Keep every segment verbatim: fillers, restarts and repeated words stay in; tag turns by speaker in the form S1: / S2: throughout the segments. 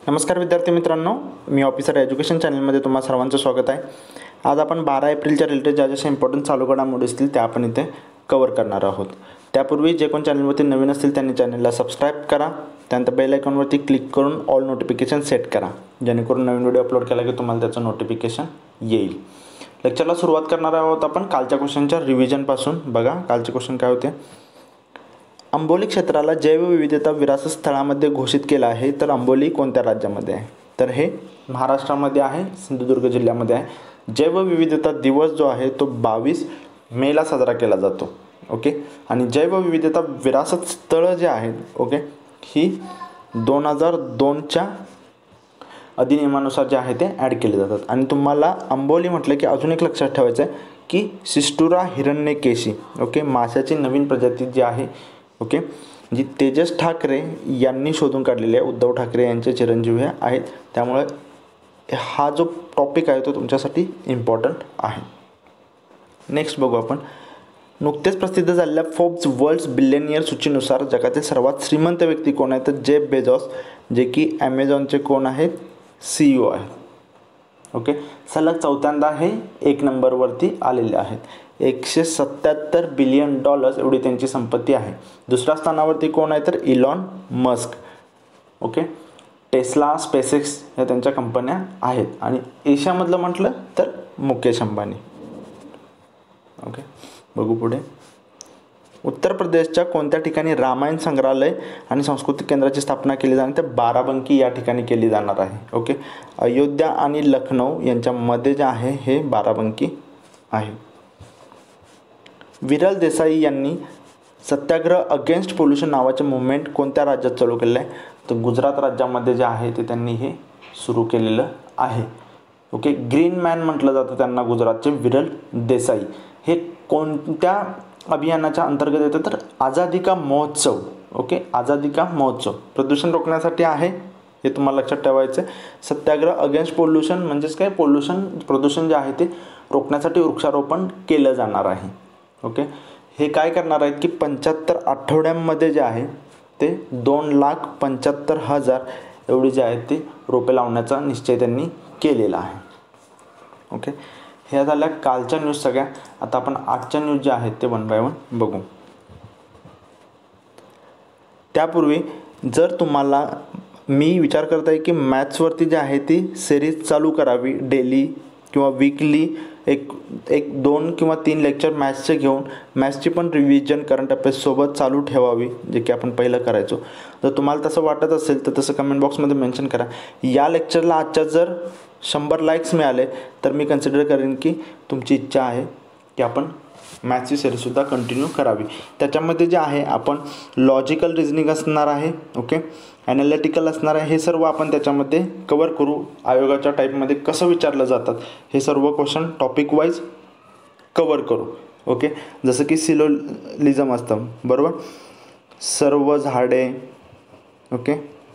S1: नमस्कार विद्यार्थी मित्रांनो, मी ऑफिसर एज्युकेशन चॅनलमध्ये तुम्हा सर्वांचं स्वागत आहे. आज आपण बारा एप्रिलच्या रिलेटेड ज्या जशा इम्पॉर्टंट चालू घडामोडी असतील त्या आपण इथे कव्हर करणार आहोत. त्यापूर्वी जे कोण चॅनलवरती नवीन असतील त्यांनी चॅनलला सबस्क्राईब करा. त्यानंतर बेल आयकॉनवरती क्लिक करून ऑल नोटिफिकेशन सेट करा, जेणेकरून नवीन व्हिडिओ अपलोड केला की तुम्हाला त्याचं नोटिफिकेशन येईल. लेक्चरला सुरुवात करणार आहोत आपण कालच्या क्वेश्चनच्या रिव्हिजनपासून. बघा कालचे क्वेश्चन काय होते. अंबोली क्षेत्राला जैवविविधता विरासत स्थळामध्ये घोषित केलं आहे, तर अंबोली कोणत्या राज्यामध्ये आहे? तर हे महाराष्ट्रामध्ये आहे, सिंधुदुर्ग जिल्ह्यामध्ये आहे. जैवविविधता दिवस जो आहे तो बावीस मेला साजरा केला जातो. ओके, आणि जैवविविधता विरासत स्थळं जे आहेत ओके ही दोन हजार दोनच्या अधिनियमानुसार जे आहे ते ॲड केले जातात. आणि तुम्हाला अंबोली म्हटलं की अजून एक लक्षात ठेवायचं आहे की सिस्टुरा हिरण्यकेशी ओके माशाची नवीन प्रजाती जी आहे ओके जी तेजस ठाकरे यांनी शोधून काढलेली आहे. उद्धव ठाकरे यांचे चिरंजीव हे आहेत, त्यामुळे हा जो टॉपिक आहे तो तुमच्यासाठी इम्पॉर्टंट आहे. नेक्स्ट बघू आपण. नुकतेच प्रसिद्ध झालेल्या फोर्ब्स वर्ल्ड बिलियनियर सूचीनुसार जगातील सर्वात श्रीमंत व्यक्ती कोण आहेत? तर जेफ बेझोस, जे की ॲमेझॉनचे कोण आहेत? सी ई ओ आहेत. ओके, सलग चौथ्यांदा हे एक नंबरवरती आलेले आहेत. एकशे सत्याहत्तर बिलियन डॉलर्स एवढी त्यांची संपत्ती आहे. दुसऱ्या स्थानावरती कोण आहे? तर Elon Musk. Okay, Tesla, SpaceX ह्या त्यांच्या कंपन्या आहेत. आणि एशियामधलं म्हटलं तर मुकेश अंबानी. ओके, बघू पुढे. उत्तर प्रदेशच्या कोणत्या ठिकाणी रामायण संग्रहालय आणि सांस्कृतिक केंद्राची स्थापना केली जाणार? तर बाराबंकी या ठिकाणी केली जाणार आहे. ओके, अयोध्या आणि लखनौ यांच्यामध्ये जे आहे हे बाराबंकी आहे. विरल देसाई यांनी सत्याग्रह अगेन्स्ट पोल्युशन नावाचे मुवमेंट कोणत्या राज्यात चालू केलेलं आहे? तर गुजरात राज्यामध्ये जे आहे ते त्यांनी हे सुरू केलेलं आहे. ओके, ग्रीन मॅन म्हटलं जातं त्यांना गुजरातचे विरल देसाई. हे कोणत्या अभियानाच्या अंतर्गत येतं? तर आझादी का महोत्सव. ओके, आझादी का महोत्सव प्रदूषण रोखण्यासाठी आहे, हे तुम्हाला लक्षात ठेवायचं आहे. सत्याग्रह अगेन्स्ट पोल्युशन म्हणजेच काय? पोल्युशन प्रदूषण जे आहे ते रोखण्यासाठी वृक्षारोपण केलं जाणार आहे. ओके, हे काय करणार आहेत की पंच्याहत्तर आठवड्यांमध्ये जे आहे ते दोन लाख पंच्याहत्तर हजार एवढी जे आहेत ते रोपे लावण्याचा निश्चय त्यांनी केलेला आहे. ओके, ह्या झाल्या कालच्या न्यूज सगळ्या. आता आपण आजच्या न्यूज ज्या आहेत ते वन बाय वन बघू. त्यापूर्वी जर तुम्हाला मी विचार करत आहे की मॅथ्सवरती जे आहे ती सिरीज चालू करावी, डेली किंवा वीकली एक एक दोन किंवा तीन लेक्चर मॅथ्सचे घेऊन मॅथ्सची पण रिव्हिजन करंट अफेअर्ससोबत चालू ठेवावी, जे की आपण पहिलं करायचो. जर तुम्हाला तसं वाटत असेल तर तसं कमेंट बॉक्समध्ये मेन्शन करा. या लेक्चरला आजच्या जर शंभर लाईक्स मिळाले तर मी कन्सिडर करेन की तुमची इच्छा आहे की आपण मॅथ्सची सिरीजसुद्धा कंटिन्यू करावी. त्याच्यामध्ये जे आहे आपण लॉजिकल रिझनिंग असणार आहे, ओके, ॲनालिटिकल असणार आहे. हे सर्व आपण त्याच्यामध्ये कवर करू. आयोगाच्या टाईपमध्ये कसं विचारलं जातात हे सर्व क्वेश्चन टॉपिक वाईज कवर करू. ओके, जसं की सिलोलिझम असतं बरोबर, सर्व झाडे ओके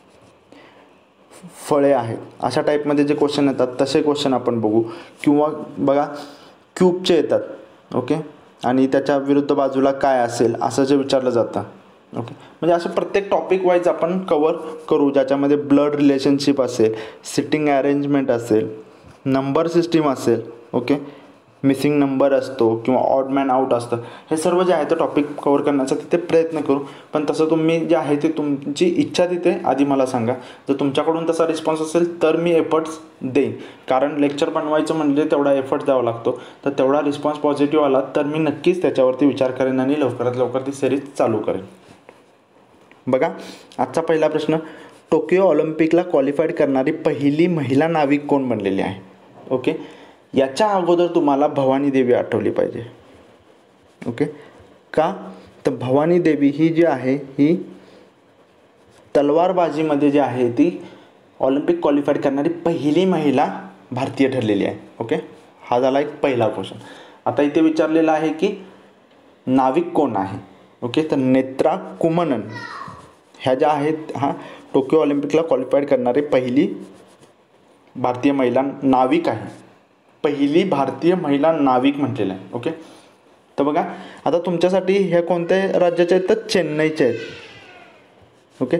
S1: फळे आहेत, अशा टाईपमध्ये जे क्वेश्चन येतात तसे क्वेश्चन आपण बघू. किंवा बघा क्यूबचे येतात ओके, आणि त्याच्या विरुद्ध बाजूला काय असेल असं जे विचारलं जातं. ओके, म्हणजे असं प्रत्येक टॉपिक वाईज आपण कवर करू, ज्याच्यामध्ये ब्लड रिलेशनशिप असेल, सिटिंग अरेंजमेंट असेल, नंबर सिस्टीम असेल, ओके, मिसिंग नंबर असतो किंवा ऑड मॅन आउट असतं. हे सर्व जे आहे ते टॉपिक कवर करण्याचा तिथे प्रयत्न करू. पण तसं तुम्ही जे आहे ते तुमची इच्छा तिथे आधी मला सांगा. जर तुमच्याकडून तसा रिस्पॉन्स असेल तर मी एफर्ट्स देईन, कारण लेक्चर बनवायचं म्हणजे तेवढा एफर्ट द्यावा लागतो. तर तेवढा रिस्पॉन्स पॉझिटिव्ह आला तर मी नक्कीच त्याच्यावरती विचार करेन आणि लवकरात लवकर ती सिरीज चालू करेन. बघा आजचा पहिला प्रश्न. टोकियो ऑलिम्पिकला क्वालिफाईड करणारी पहिली महिला नाविक कोण बनलेली आहे? ओके, याच्या अगोदर तुम्हाला भवानी देवी आठवली पाहिजे. ओके, का? तर भवानी देवी ही जी आहे ही तलवारबाजीमध्ये जी आहे ती ऑलिम्पिक क्वालिफाईड करणारी पहिली महिला भारतीय ठरलेली आहे. ओके, हा झाला एक पहिला क्वेश्चन. आता इथे विचारलेला आहे की नाविक कोण आहे? ओके, तर नेत्रा कुमनन ह्या ज्या आहेत हा टोकियो ऑलिम्पिकला क्वालिफाईड करणारी पहिली भारतीय महिला नाविक आहे. पहिली भारतीय महिला नाविक म्हटलेलं आहे. ओके, तर बघा आता तुमच्यासाठी ह्या कोणत्या राज्याच्या आहेत? तर चेन्नईच्या आहेत. ओके,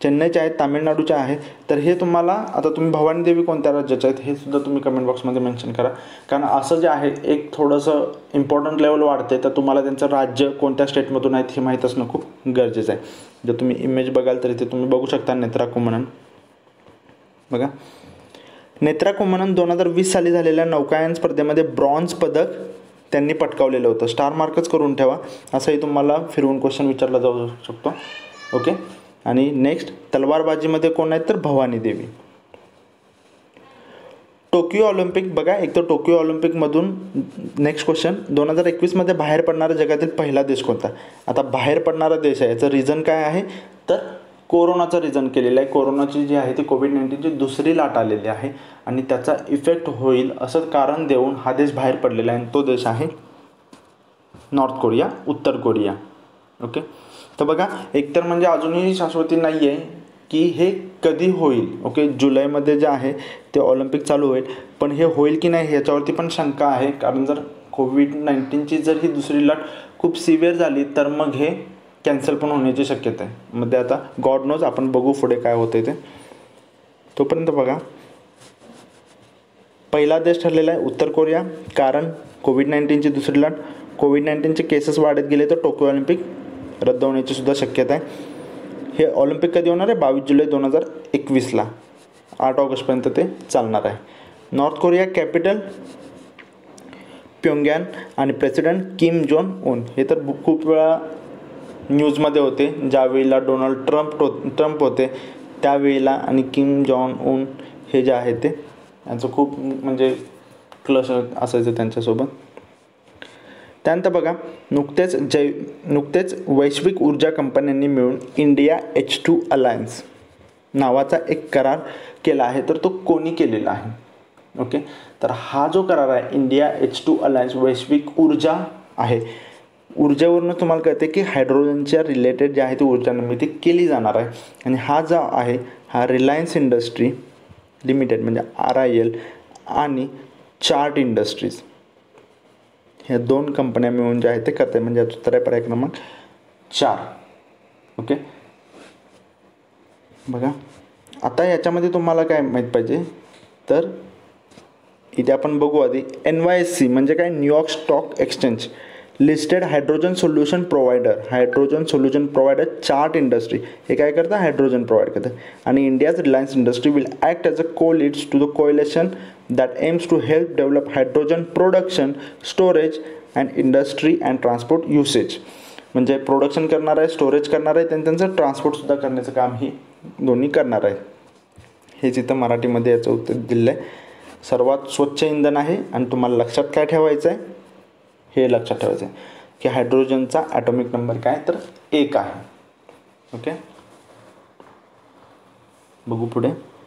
S1: चेन्नईचे आहेत, तामिळनाडूचे आहेत. तर हे तुम्हाला आता तुम्ही भवानी देवी कोणत्या राज्याचे आहेत हे सुद्धा तुम्ही कमेंट बॉक्समध्ये मेन्शन करा. कारण असं जे आहे एक थोडंसं इम्पॉर्टंट लेवल वाढते, तर तुम्हाला त्यांचं राज्य कोणत्या स्टेटमधून आहेत हे माहीत असणं खूप गरजेचं आहे. जर तुम्ही इमेज बघाल तर इथे तुम्ही बघू शकता नेत्रा कुम्मनन. बघा, नेत्रा कुम्मनन दोन हजार वीस साली झालेल्या नौकायन स्पर्धेमध्ये ब्रॉन्झ पदक त्यांनी पटकावलेलं होतं. स्टार मार्कच करून ठेवा, असंही तुम्हाला फिरवून क्वेश्चन विचारला जाऊ शकतो. ओके. आणि नेक्स्ट तलवारबाजीमध्ये कोण आहेत तर भवानी देवी. टोकियो ऑलिम्पिक बघा, एक तर टोकियो ऑलिम्पिकमधून नेक्स्ट क्वेश्चन, दोन हजार एकवीसमध्ये बाहेर पडणारा जगातील पहिला देश कोणता. आता बाहेर पडणारा देश आहे याचं रिझन काय आहे तर कोरोनाचं रिझन केलेलं आहे. कोरोनाची जी आहे ती कोविड नाईन्टीनची दुसरी लाट आलेली आहे आणि त्याचा इफेक्ट होईल असं कारण देऊन हा देश बाहेर पडलेला आहे. तो देश आहे नॉर्थ कोरिया, उत्तर कोरिया. ओके. तर बघा, एकतर म्हणजे अजूनही शाश्वती नाही आहे की हे कधी होईल. ओके, जुलैमध्ये जे आहे ते ऑलिम्पिक चालू होईल, पण हे होईल की नाही ह्याच्यावरती पण शंका आहे. कारण जर कोविड नाईन्टीनची जर ही दुसरी लाट खूप सिव्हिअर झाली तर मग हे कॅन्सल पण होण्याची शक्यता आहे. मध्ये आता गॉड नोज, आपण बघू पुढे काय होतं ते. तोपर्यंत बघा, पहिला देश ठरलेला आहे उत्तर कोरिया, कारण कोविड नाईन्टीनची दुसरी लाट, कोविड नाईन्टीनचे केसेस वाढत गेले तर टोकियो ऑलिम्पिक रद्द होण्याची सुद्धा शक्यता आहे. हे ऑलिम्पिक कधी होणार आहे बावीस जुलै दोन हजार एकवीसला, आठ ऑगस्टपर्यंत ते चालणार आहे. नॉर्थ कोरिया कॅपिटल प्योंगयान आणि प्रेसिडेंट किम जोंग उन. हे तर खूप वेळा न्यूजमध्ये होते, ज्यावेळेला डोनाल्ड ट्रम्प हो ट्रम्प होते त्यावेळेला, आणि किम जॉंग उन हे जे आहे ते यांचं खूप म्हणजे क्लश असायचं त्यांच्यासोबत. त्यानंतर बघा, नुकतेच जै नुकतेच वैश्विक ऊर्जा कंपन्यांनी मिळून इंडिया एच टू अलायन्स नावाचा एक करार केला आहे. तर तो कोणी केलेला आहे. ओके. तर हा जो करार आहे इंडिया एच टू अलायन्स वैश्विक ऊर्जा आहे. ऊर्जेवरून तुम्हाला कळते की हायड्रोजनच्या रिलेटेड जे आहे ती ऊर्जा निर्मिती केली जाणार आहे. आणि हा जो आहे हा रिलायन्स इंडस्ट्री लिमिटेड म्हणजे आर आय एल आणि चार्ट इंडस्ट्रीज ह्या दोन कंपन्या मिळून जे आहे ते करते. म्हणजे उत्तर आहे पर्याय क्रमांक चार. ओके. बघा, आता याच्यामध्ये तुम्हाला काय माहीत पाहिजे तर इथे आपण बघू आधी. एन वाय एस सी म्हणजे काय, New York stock exchange listed hydrogen solution provider. Hydrogen solution provider chart industry हे काय करतं, हायड्रोजन प्रोव्हाइड करतं. आणि India's Reliance industry will act as a co leads to the coalition that aims to help develop hydrogen production, storage and industry and transport usage. म्हणजे production करणार आहे, storage करणार आहे, त्यांनी त्यांचं ट्रान्सपोर्टसुद्धा करण्याचं काम ही दोन्ही करणार आहे. हेच इथं मराठीमध्ये याचं उत्तर दिलं आहे. सर्वात स्वच्छ इंधन आहे. आणि तुम्हाला लक्षात काय ठेवायचं आहे, हे लक्षात ठेवायचं आहे की हायड्रोजनचा ॲटॉमिक नंबर काय तर एक आहे. ओके. बघू पुढे.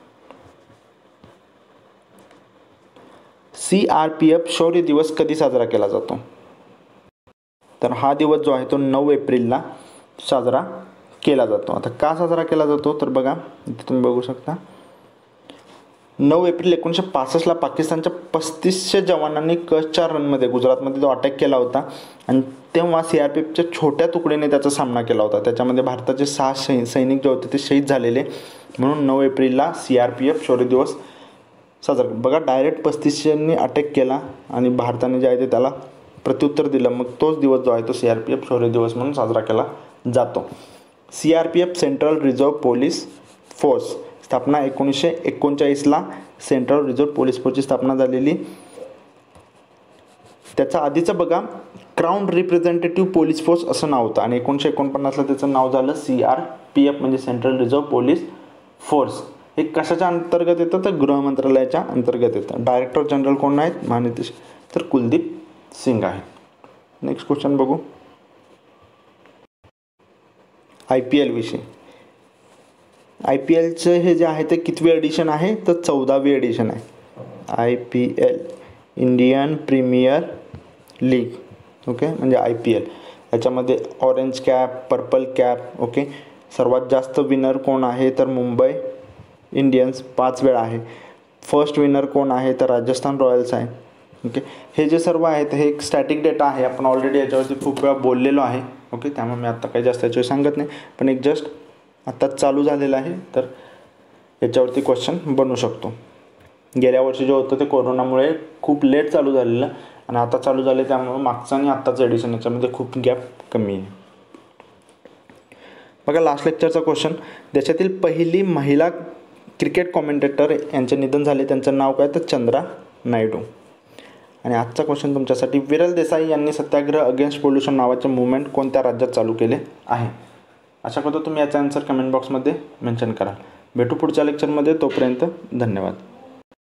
S1: सी आर पी एफ शौर्य दिवस कधी साजरा केला जातो. तर हा दिवस जो आहे तो नऊ एप्रिलला साजरा केला जातो. आता का साजरा केला जातो तर बघा, इथे तुम्ही बघू शकता, नऊ एप्रिल एकोणीसशे पासष्टला पाकिस्तानच्या पस्तीसशे जवानांनी कच्छच्या रणमध्ये गुजरातमध्ये जो अटॅक केला होता आणि तेव्हा सी आर पी एफच्या छोट्या तुकडीने त्याचा सामना केला होता. त्याच्यामध्ये भारताचे सहा सै सैनिक जे होते ते शहीद झालेले. म्हणून नऊ एप्रिलला सी आर पी एफ शौर्य दिवस साजरा. बघा, डायरेक्ट पस्तीसशेंनी अटॅक केला आणि भारताने जे आहे ते त्याला प्रत्युत्तर दिलं. मग तोच दिवस जो आहे तो सी आर पी एफ शौर्य दिवस म्हणून साजरा केला जातो. C R P F central reserve police force स्थापना एकोणीसशे एकोणचाळीसला सेंट्रल रिझर्व्ह पोलीस फोर्सची स्थापना झालेली. त्याचा आधीचं बघा क्राऊन रिप्रेझेंटेटिव्ह पोलीस फोर्स असं नाव होतं आणि एकोणीसशे एकोणपन्नासला त्याचं नाव झालं सी आर पी एफ म्हणजे सेंट्रल रिझर्व्ह पोलीस फोर्स. हे कशाच्या अंतर्गत येतं तर गृह मंत्रालयाच्या अंतर्गत येतं. डायरेक्टर जनरल कोण आहेत, महानिदेश तर कुलदीप सिंग आहेत. नेक्स्ट क्वेश्चन बघू. आय पी एल विषयी. आय पी एलचं हे जे आहे ते कितवी एडिशन आहे तर चौदावी एडिशन आहे. I P L Indian Premier League. Okay. म्हणजे आय पी एल याच्यामध्ये orange cap, purple cap. Okay. सर्वात जास्त विनर कोण आहे तर मुंबई इंडियन्स पाच वेळा आहे. फर्स्ट विनर कोण आहे तर राजस्थान रॉयल्स आहे. ओके. हे जे सर्व आहेत हे एक स्टॅटिक डेटा आहे. आपण ऑलरेडी याच्यावरती खूप वेळा बोललेलो आहे. ओके. त्यामुळे मी आत्ता काही जास्त याच्यावर सांगत नाही, पण एक जस्ट आत्ताच चालू झालेलं आहे, तर याच्यावरती क्वेश्चन बनू शकतो. गेल्या वर्षी जे होतं ते कोरोनामुळे खूप लेट चालू झालेलं आणि आता चालू झाले, त्यामुळे मागचं आणि आत्ताचं एडिशन याच्यामध्ये खूप गॅप कमी आहे. बघा लास्ट लेक्चरचा क्वेश्चन, देशातील पहिली महिला क्रिकेट कॉमेंटेटर यांचे निधन झाले, त्यांचं नाव काय, तर चंद्रा नायडू. आणि आजचा क्वेश्चन तुमच्यासाठी, विरल देसाई यांनी सत्याग्रह अगेन्स्ट पोल्युशन नावाचे मुवमेंट कोणत्या राज्यात चालू केले आहे. अशा करता तुम्ही याचा आन्सर कमेंट बॉक्समध्ये मेन्शन करा. भेटू पुढच्या लेक्चरमध्ये, तोपर्यंत धन्यवाद.